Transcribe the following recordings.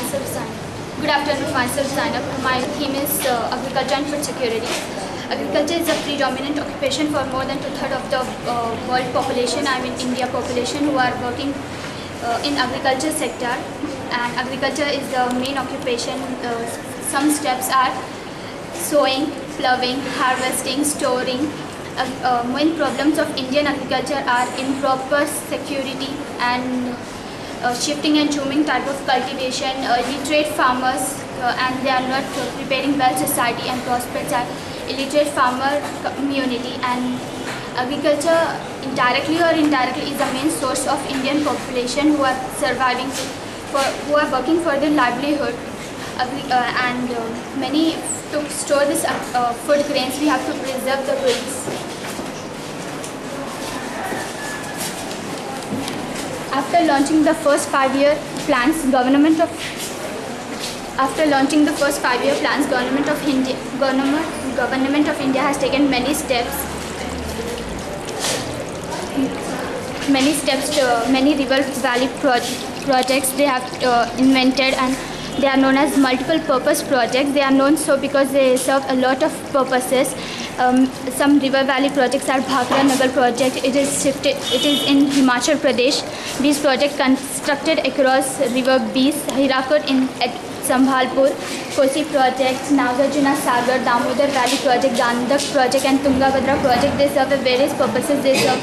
myself Zainab. Good afternoon, myself Zainab. My theme is agriculture and food security. Agriculture is a predominant occupation for more than two-thirds of the world population, I mean India population, who are working in agriculture sector. And agriculture is the main occupation. Some steps are sowing, ploughing, harvesting, storing. Main problems of Indian agriculture are improper security and shifting and zooming type of cultivation, illiterate farmers, and they are not preparing well society and prospects are illiterate farmer community. And agriculture indirectly or indirectly is the main source of Indian population who are surviving, who are working for their livelihood. Many to store this food grains, we have to preserve the grains. After launching the first 5-year plans, Government of India has taken many steps to many river valley projects they have invented, and they are known as multiple purpose projects. They are known so because they serve a lot of purposes. Some river valley projects are Bhakra Nagar project. It is in Himachal Pradesh. These projects constructed across river Beas, Hirakud at Sambhalpur, Kosi project, Nagarjuna Sagar, Damodar Valley project, Gandak project, and Tungabhadra project. They serve various purposes. They serve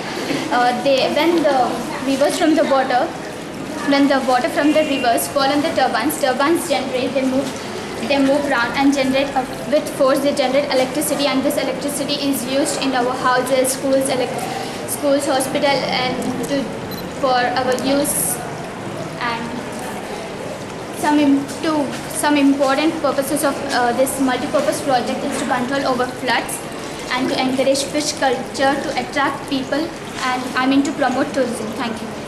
when the water from the rivers fall on the turbines generate, they move around and generate with force. They generate electricity, and this electricity is used in our houses, schools, hospital, and for our use. And some important purposes of this multi-purpose project is to control over floods and to encourage fish culture, to attract people, and to promote tourism. Thank you.